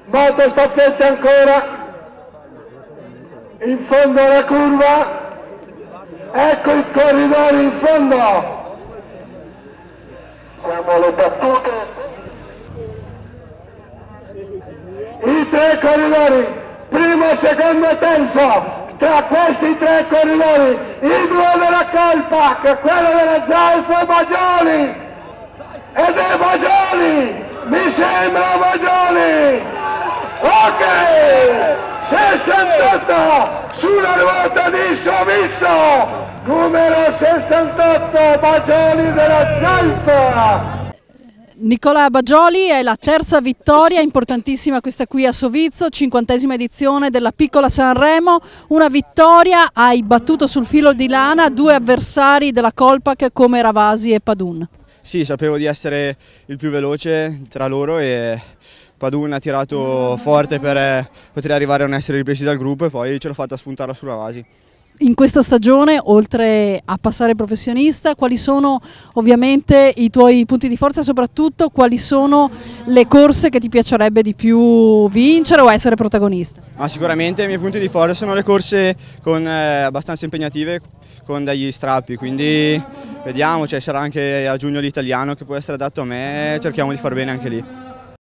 moto staffette ancora, in fondo alla curva, ecco il corridore in fondo, siamo alle battute, i tre corridori, primo, secondo e terzo. Tra questi tre corridori, i due della colpa, che è quello della Zalfo e Bagioli, ed è Bagioli, mi sembra Bagioli, ok, 68 sulla ruota di Sovisso, numero 68, Bagioli della Zalfo. Nicola Bagioli, è la terza vittoria importantissima questa qui a Sovizzo, 50ª edizione della Piccola Sanremo, una vittoria, hai battuto sul filo di lana due avversari della Colpac come Ravasi e Padun. Sì, sapevo di essere il più veloce tra loro e Padun ha tirato forte per poter arrivare a non essere ripresi dal gruppo e poi ce l'ho fatta spuntare su Ravasi. In questa stagione, oltre a passare professionista, quali sono ovviamente i tuoi punti di forza e soprattutto quali sono le corse che ti piacerebbe di più vincere o essere protagonista? Ma sicuramente i miei punti di forza sono le corse abbastanza impegnative con degli strappi, quindi vediamo, sarà anche a giugno l'italiano che può essere adatto a me e cerchiamo di far bene anche lì.